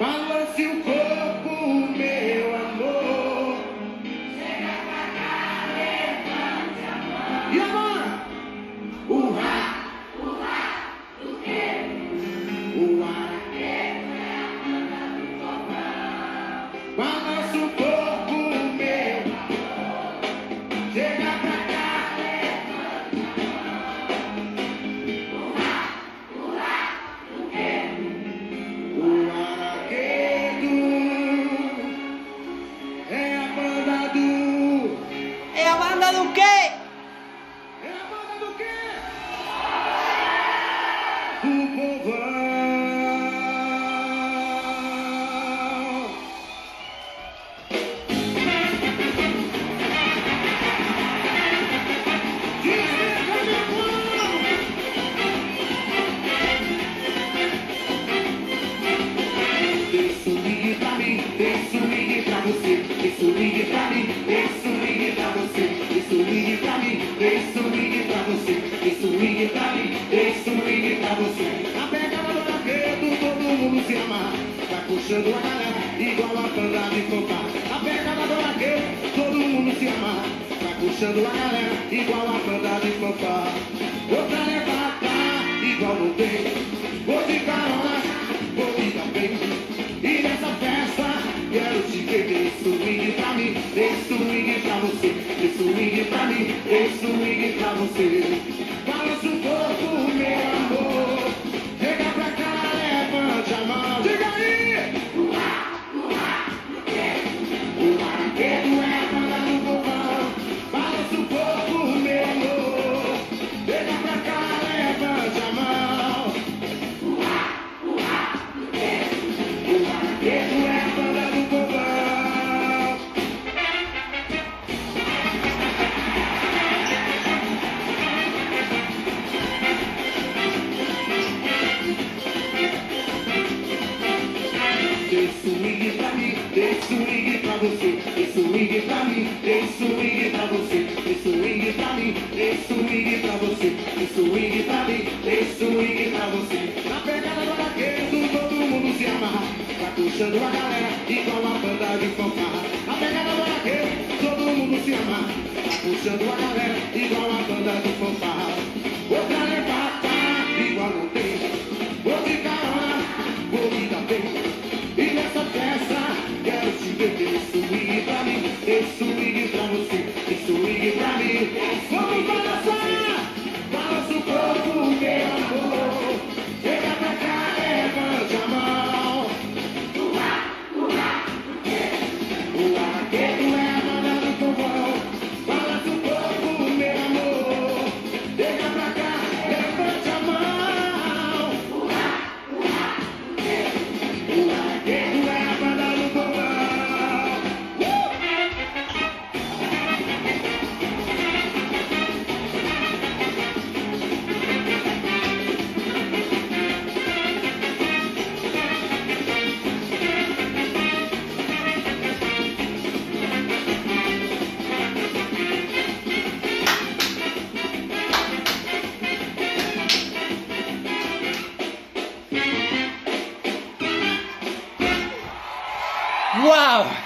Balance o corpo, meu amor. Chega pra cá, levante a mão. E agora? Urra! Do quê? Urra! É a banda do povão. Balance o corpo, meu amor. Chega pra cá, Levante a mão. Do quê? o araquedo é a banda do... É a banda do quê? É a banda do quê? Do povão. Desliga, meu irmão! Dê swing pra mim, dê swing pra você, dê swing pra mim, dê swing pra você, dê swing pra mim, dê swing pra você, dê swing pra mim, dê swing pra você. Na pegada do raquedo, todo mundo se amarra, tá puxando a galera igual a banda de copa. Na pegada do raquedo, todo mundo se amarra, tá puxando a galera igual a banda de copa. Outra levada igual não tem, vou de carona, vou de bem. E nessa festa quero te ver, dê swing pra mim, dê swing pra você, dê swing pra mim, dê swing pra você. Balança o corpo, meu amor, chega pra cá, levante a mão, diga aí! O araquedo é a banda do povão. Balança o corpo, meu amor, chega pra cá, levante a mão. O araquedo é a banda do povão. Dê swing pra mim, dê swing pra você, dê swing pra mim, dê swing pra você, dê swing pra mim, dê swing pra você, dê swing pra mim, dê swing pra você. Na pegada do raquedo, todo mundo se amarra, tá puxando a galera igual a banda de fanfarra. Na pegada do raquedo, todo mundo se amarra, tá puxando a galera igual a banda de fanfarra. Outra levada igual não tem, vou de carona, vou de bem. E nessa festa quero te ver, dê swing pra mim, dê swing pra você, dê swing pra mim. Vamos balançar, balança o corpo, meu amor. Chega pra cá, levante a mão. O araquedo é a banda do povão. Balança o corpo, meu amor. Chega pra cá, levante a mão. O araquedo é a banda do povão. Uau!